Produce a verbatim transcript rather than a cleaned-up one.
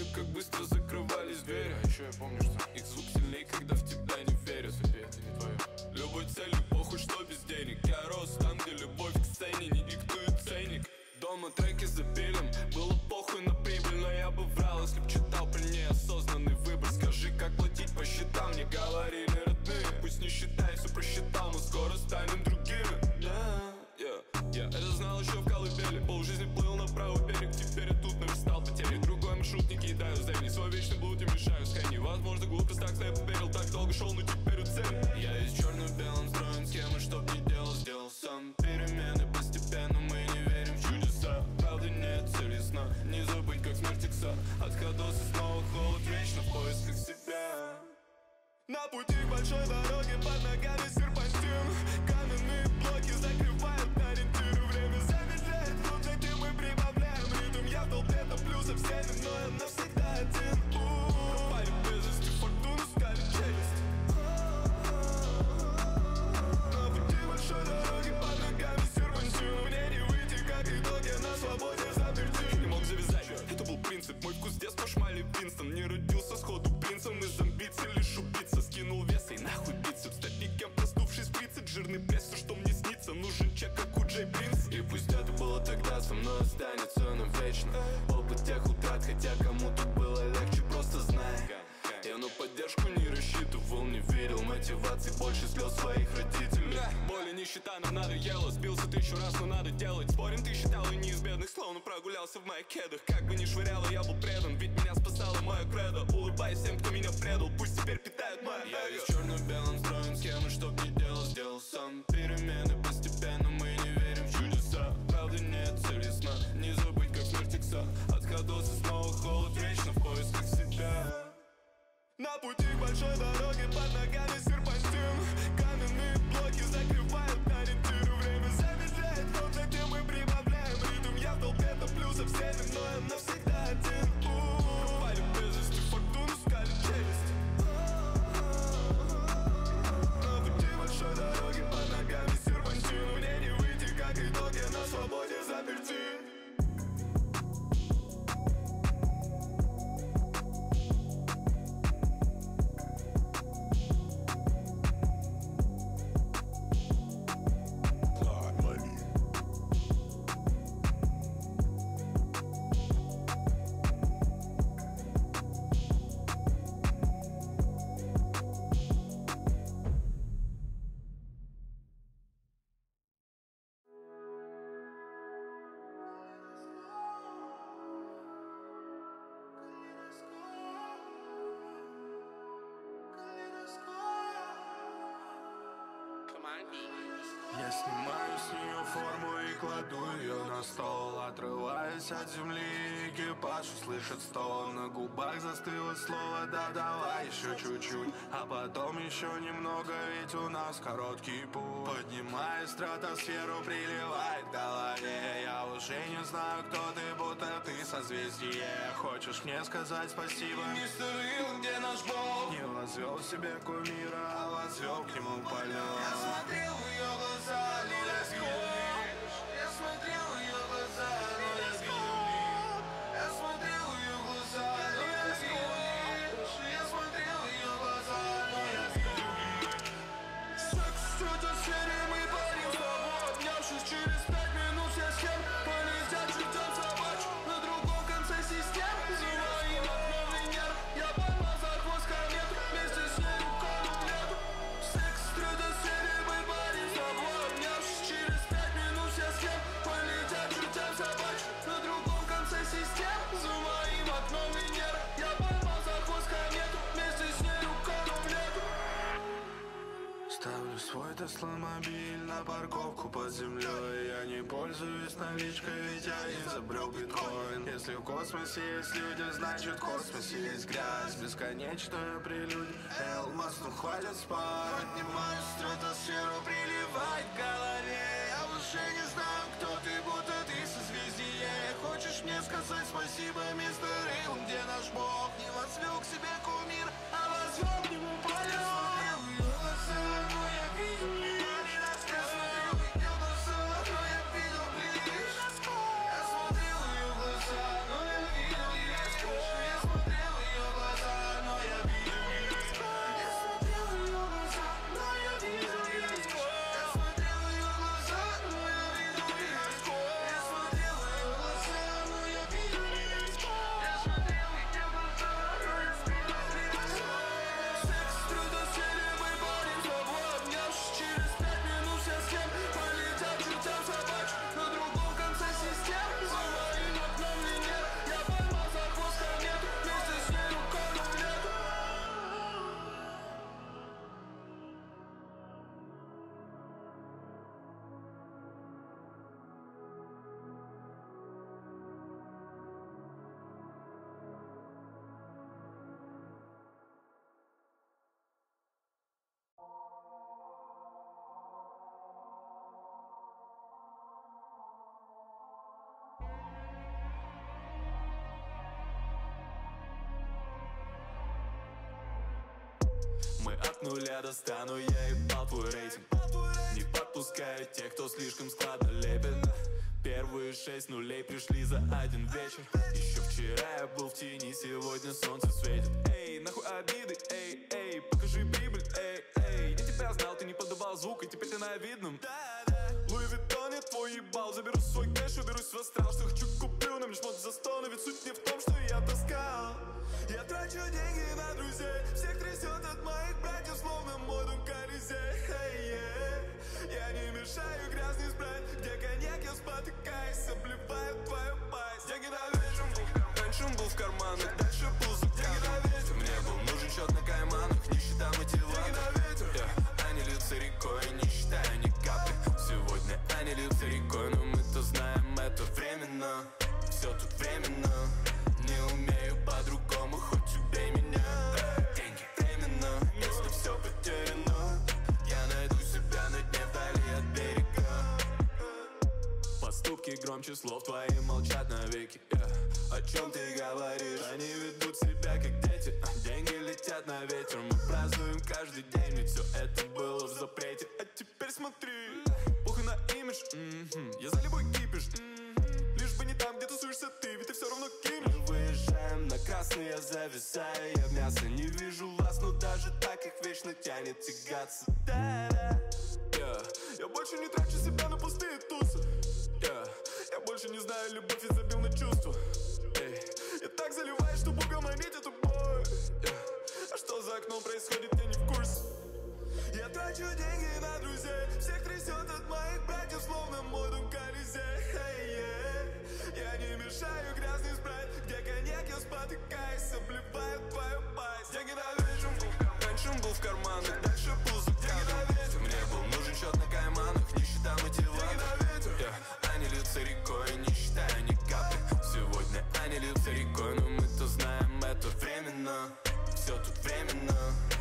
как быстро закрывались двери. А еще я помню, что их звук сильнее, когда в тебя не верят. Тебе это не твое. Любой цели, похуй, что без денег. Я рос там, где любовь к сцене не диктует ценник. Дома треки за пилем, было похуй на прибыль, но я бы врал, если б читал при ней осознанный выбор. Скажи, как платить по счетам, мне говорили родные. Пусть не считай, все просчитал, но скоро станем другими. Yeah, yeah, yeah. Это знал еще в колыбели, полжизни плыл на правый берег, теперь я тут наверстал потери. Другой маршрут не кидаю за день, свой вечный блуд и мешаю с Хэнни. Возможно, глупость, так что я поверил, так долго шел, но теперь у цели. Я из черно-белом строим схемы, чтоб не делал, сделал сам. Перемены постепенно, мы не верим в чудеса. Правда нет цели сна, не забыть, как смерть икса. От ходоса снова холод, вечно в поисках себя. На пути к большой дороге, под ногами серпантин. Каменные блоки закрывают ориентиры. Время замедляет, в где мы прибавляем ритм. Я в толпе топлю со всеми, но я навсегда один. Пропали без вести, фортуну ставит челюсть. На пути большой дороги, под ногами серпантин. Мне не выйти, как итог, я на свободе заперти. Не мог завязать, это был принцип. Мой вкус детства шмали Винстон. Не родился сходу принцем, из амбиций лишь убийца. Скинул вес и нахуй бицепс. Стать никем, проснувшись в тридцать. Жирный пресс, все, что мне снится. Нужен чек, как у Джей Принц. И пусть это было тогда, со мной останется навечно. Опыт тех утрат, хотя кому-то было легче, просто знай. Я на поддержку не рассчитывал, не верил. Мотивации больше слез своих родителей. Боли, нищета нам надоело. Сбился тысячу раз, но надо делать. Спорим, ты считал и не из бедных, словно прогулялся в моих кедах. Как бы ни швыряло, я был предан, ведь меня спасало мое кредо. Улыбаясь всем, кто меня предал, пусть теперь питают мое эго. Я весь черно-белым строим схемы, чтоб не делал, сделал сам. Перемены постепенно, мы не верим в чудеса. Правда нет цели сна, не забыть, как смерть икса. От ходоса снова холод, вечно в поисках себя. На пути к большой дороге, под ногами серпантин. Каменные блоки закрывают ориентиры. Время замедляет, но где мы прибавляем ритм. Я в толпе топлю со всеми, но я навсегда один. Пропали без вести, фортуну скалит челюсть. На пути большой дороги, под ногами серпантин. Мне не выйти, как итог, я на свободе заперти. Я снимаю с нее форму и кладу ее на стол. Отрываясь от земли, экипаж услышит стон. На губах застыло слово «да, давай еще чуть-чуть». А потом еще немного, ведь у нас короткий путь. Поднимая стратосферу, приливает к голове. Я уже не знаю, кто ты, будто ты созвездие. Хочешь мне сказать спасибо, мистер Ил, где наш Бог? Не возвел себе кумира, а возвел к нему полет. Я смотрел в ее глаза, но я видел лишь. Я смотрел в ее глаза, но я видел лишь. Я смотрел в ее глаза, но я видел лишь. Я смотрел в ее глаза, но я видел лишь. Секс в стратосфере, мы парим с тобой. Обнявшись через пять минут, все схем полетят чертям собачь. На другом конце системы, за моим окном Венер. Я поймал за хвост комету, вместе с ней уколу в лету. Секс в стратосфере, мы парим с тобой. Обнявшись через пять минут, все схем полетят чертям собачь. На другом конце системы, за моим окном Венер. Я поймал за хвост комету, вместе с ней уколу в лету. Ставлю свой Тесла-мобиль на парковку под землей. Я не пользуюсь наличкой, ведь я изобрел биткоин. Если в космосе есть люди, значит в космосе есть грязь. Бесконечная прелюдия, Элмас, ну хватит спать. Поднимаюсь в стратосферу, приливает к голове. Я уже не знаю, кто ты, будто ты созвездие. Хочешь мне сказать спасибо, мистер Ил, где наш Бог? Не возвел к себе кумир, а возвел к нему полет. Я смотрел в ее глаза, но я видел лишь. Я смотрел Мы от нуля достану, я ебал твой рейтинг. Не подпускаю тех, кто слишком складно лепит. Первые шесть нулей пришли за один вечер. Еще вчера я был в тени, сегодня солнце светит. Эй, нахуй обиды, эй, эй, покажи прибыль, эй, эй. Я тебя знал, ты не подавал звук, и теперь ты на видном. Луи Виттон, я твой ебал, заберу свой кэш, уберусь в астрал. Что хочу куплю, нам лишь мод за сто, но ведь суть не в том, что я таскал. Я трачу деньги на друзей, всех трясет от моих братьев, словно мой дом Колизей. Hey, yeah. Я не мешаю грязный спрайт, где коньяк я спотыкаюсь, обливаю твою пасть. Деньги на вечер, раньше был в карманах, дальше был за деньги на ветер. Мне был нужен счет на кайманах, нищета мотиватор. Деньги на ветер, yeah. Они льются рекой, не считаю ни капли. Сегодня они льются рекой, но мы-то знаем, это временно. Все тут временно. Не умею по-другому, хоть убей меня. Деньги временно, если все потеряно. Я найду себя на дне вдали от берега. Поступки громче слов, твои молчат навеки, yeah. О чем ты говоришь? Они ведут себя как дети. Деньги летят на ветер, мы празднуем каждый день, ведь все это было в запрете. А теперь смотри, похуй на имидж, mm-hmm. Я за любой кипиш, mm-hmm. Лишь бы не там, где тусуешься ты, ведь ты все равно кинешь. Мы выезжаем на красный, я зависаю, я в мясо не вижу вас, но даже так их вечно тянет тягаться. Да-да. Yeah. Я больше не трачу себя на пустые тусы, yeah. Я больше не знаю любовь и забил на чувства. Эй. Я так заливаюсь, что угомонить эту боль, yeah. А что за окном происходит, я не в курсе. Я трачу деньги на друзей, всех трясет от моих братьев, словно мой дом Колизей. Hey, yeah. Я не мешаю грязный спрайт, где коньяк я спотыкаюсь, обливаю твою пасть. Деньги на вечер, раньше был в карманах, дальше был за деньги на ветер. Мне был нужен счет на кайманах, нищета мотиватор. Деньги на ветер, yeah. Они льются рекой, не считаю ни капли. Сегодня они льются рекой, но мы-то знаем, это временно. Все тут временно.